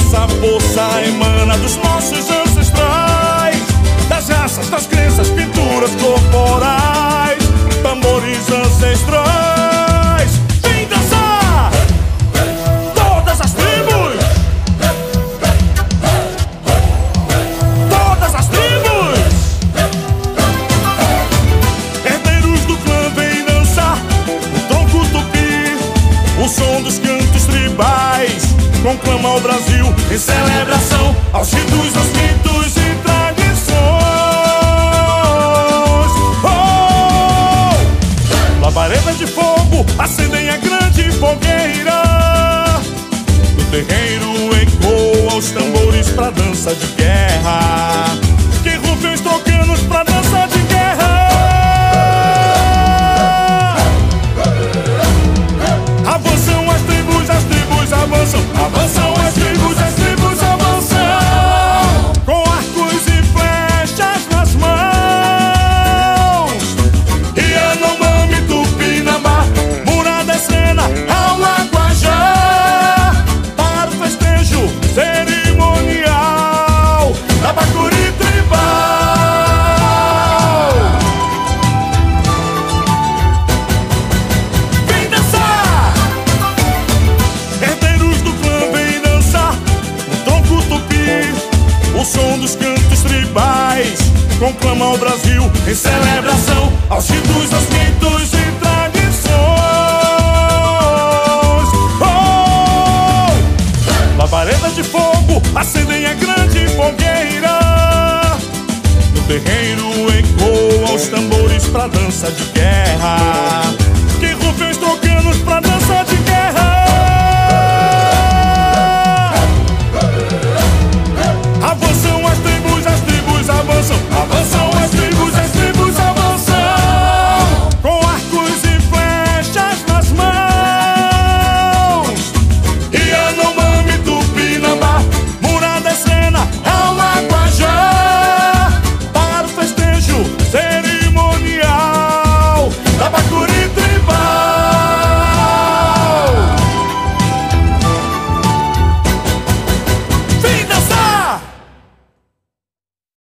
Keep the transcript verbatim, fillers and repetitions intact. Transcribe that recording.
Essa força emana dos nossos ancestrais, das raças, das crenças, pinturas corporais, tambores ancestrais. Vem dançar! Todas as tribos! Todas as tribos! Herdeiros do clã vem dançar o tronco tupi, o som dos cantos tribais conclama o Brasil em celebração aos ritos, aos mitos e tradições. Oh! Labaredas de fogo acendem a grande fogueira, do terreiro ecoa os tambores pra dança de guerra, que rufem os trocanos pra dança de guerra. Avançam as tribos, as tribos avançam, avançam as tribos, as tribos avançam, com arcos e flechas nas mãos. Yanomami, Tupinambá, Murada, Sena, ao Aguajá, para o festejo cerimonial da Bacuri tribal. Vem dançar! Herdeiros do clã vem dançar o tronco tupi, o som dos cantos tribais conclama o Brasil em celebração aos ritos, aos mitos e tradições. Oh! Labaredas de fogo acendem a grande fogueira, no terreiro ecoa os tambores pra dança de guerra, que rufem os trocanos pra